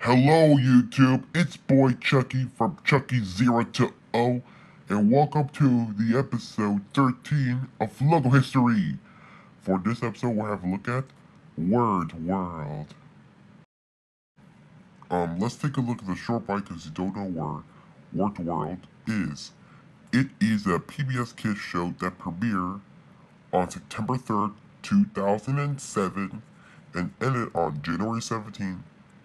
Hello YouTube, it's boy Chuckie from Chuckie 0 to O, and welcome to the episode 13 of Logo History. For this episode we'll have a look at WordWorld. Let's take a look at the short bite because you don't know where WordWorld is. It is a PBS Kids show that premiered on September 3rd, 2007 and ended on January 17th,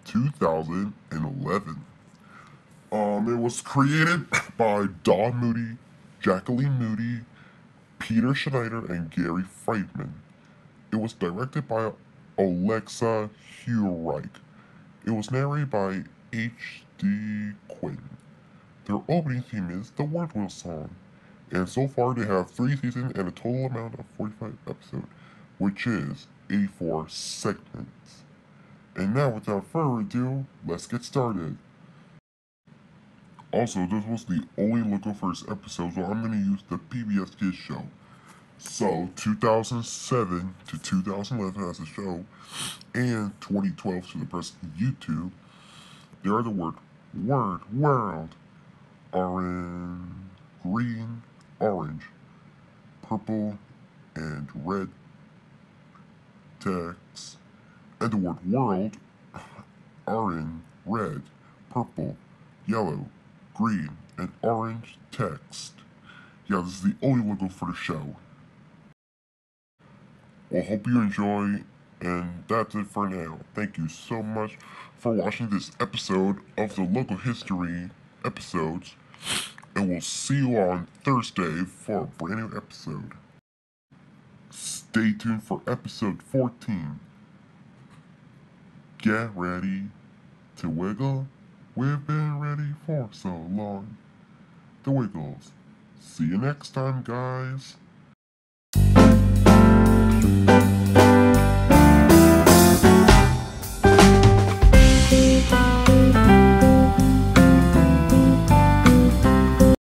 2011. It was created by Don Moody, Jacqueline Moody, Peter Schneider, and Gary Friedman. It was directed by Alexa Hurich. It was narrated by H.D. Quinn. Their opening theme is the WordWorld song. And so far they have 3 seasons and a total amount of 45 episodes, which is 84 segments. And now without further ado, let's get started. Also, this was the only logo for this episode, so I'm going to use the PBS Kids show. So, 2007 to 2011 as a show, and 2012 to the present YouTube, there are the word, world, orange, green, orange, purple, and red text, and the word world are in red, purple, yellow, green, and orange text. Yeah, this is the only logo for the show. Well, hope you enjoy, and that's it for now. Thank you so much for watching this episode of the Logo History episodes, and we'll see you on Thursday for a brand new episode. Stay tuned for episode 14. Get ready to wiggle. We've been ready for so long. The Wiggles. See you next time, guys.